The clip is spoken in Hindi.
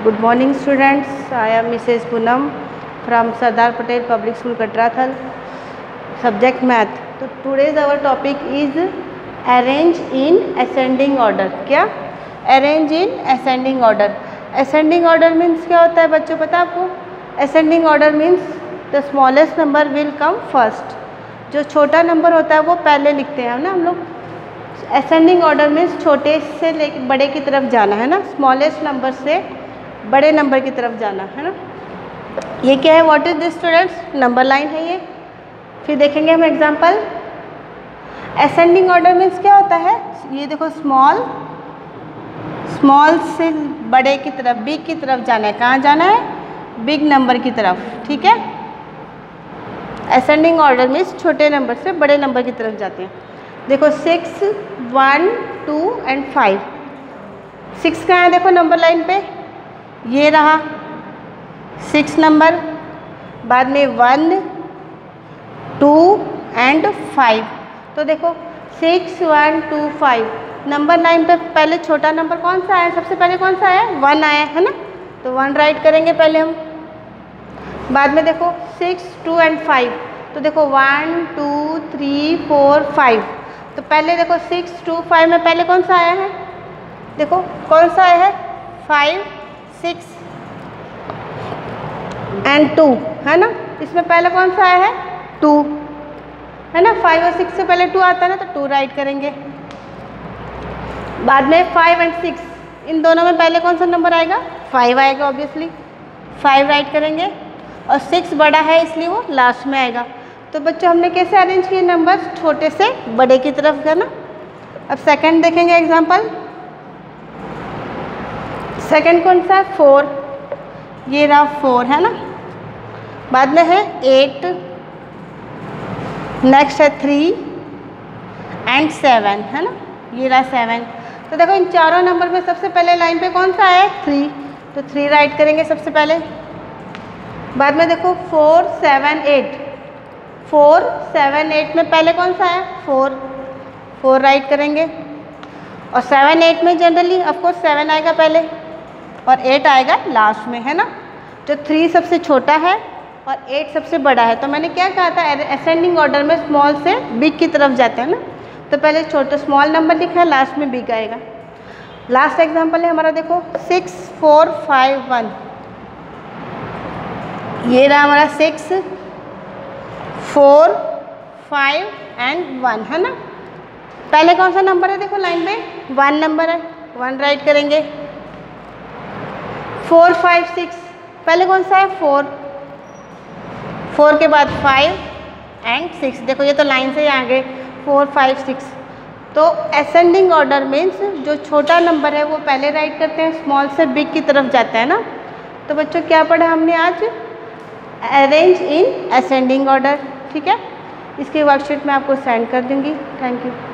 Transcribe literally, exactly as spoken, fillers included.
Good morning students, I am Missus Poonam from Sardar Patel Public School Katrathal, subject math. तो today's our topic is arrange in ascending order. क्या? Arrange in ascending order. Ascending order means क्या होता है बच्चों, पता है आपको? Ascending order means the smallest number will come first. जो छोटा नंबर होता है वो पहले लिखते हैं ना हम लोग. Ascending order means छोटे से ले बड़े की तरफ जाना है ना, स्मॉलेस्ट नंबर से बड़े नंबर की तरफ जाना है ना. ये क्या है? What is this students? Number line है ये. फिर देखेंगे हम एग्जांपल. असेंडिंग ऑर्डर मीन्स क्या होता है? ये देखो, स्मॉल स्मॉल से बड़े की तरफ, बिग की तरफ जाना है. कहाँ जाना है? बिग नंबर की तरफ. ठीक है. असेंडिंग ऑर्डर मीन्स छोटे नंबर से बड़े नंबर की तरफ जाते हैं. देखो six, one, two and five. Six कहाँ है? देखो नंबर लाइन पे ये रहा सिक्स नंबर. बाद में वन, टू एंड फाइव. तो देखो six, one, two, five. Number line पे पहले छोटा नंबर कौन सा आया? सबसे पहले कौन सा आया? वन आया है ना. तो वन राइट करेंगे पहले हम. बाद में देखो सिक्स, टू एंड फाइव. तो देखो one, two, three, four, five. तो पहले देखो सिक्स, टू, फाइव में पहले कौन सा आया है? देखो कौन सा आया है? फाइव, सिक्स एंड टू है ना. इसमें पहले कौन सा आया है? टू है ना. फाइव और सिक्स से पहले टू आता है ना, तो टू राइट करेंगे. बाद में फाइव एंड सिक्स, इन दोनों में पहले कौन सा नंबर आएगा? फाइव आएगा ऑब्वियसली. फाइव राइट करेंगे. और सिक्स बड़ा है इसलिए वो लास्ट में आएगा. तो बच्चों हमने कैसे अरेंज किए नंबर्स? छोटे से बड़े की तरफ है ना. अब सेकंड देखेंगे एग्जांपल. सेकंड कौन सा है? फोर. ये रहा फोर है ना. बाद में है एट. नेक्स्ट है थ्री एंड सेवन है ना. ये रहा सेवन. तो देखो इन चारों नंबर में सबसे पहले लाइन पे कौन सा है? थ्री. तो थ्री राइट करेंगे सबसे पहले. बाद में देखो four, seven, eight. Four, seven, eight में पहले कौन सा है? फोर. फोर राइट करेंगे. और सेवन, एट में जनरली ऑफकोर्स सेवन आएगा पहले और एट आएगा लास्ट में है ना. जो थ्री सबसे छोटा है और एट सबसे बड़ा है. तो मैंने क्या कहा था? असेंडिंग ऑर्डर में स्मॉल से बिग की तरफ जाते हैं ना. तो पहले छोटा स्मॉल नंबर लिखा है, लास्ट में बिग आएगा. लास्ट एग्जांपल है हमारा. देखो सिक्स, फोर, फाइव, वन. ये रहा हमारा six, four, five and one है ना. पहले कौन सा नंबर है? देखो लाइन में वन नंबर है. वन राइट करेंगे. Four, five, six. पहले कौन सा है? फोर. फोर के बाद फाइव एंड सिक्स. देखो ये तो लाइन से ही आ गए. Four, five, six. तो असेंडिंग ऑर्डर मीन्स जो छोटा नंबर है वो पहले राइट करते हैं, स्मॉल से बिग की तरफ जाता है ना. तो बच्चों क्या पढ़ा हमने आज? Arrange in ascending order. ठीक है. इसकी वर्कशीट मैं आपको सेंड कर दूँगी. Thank you.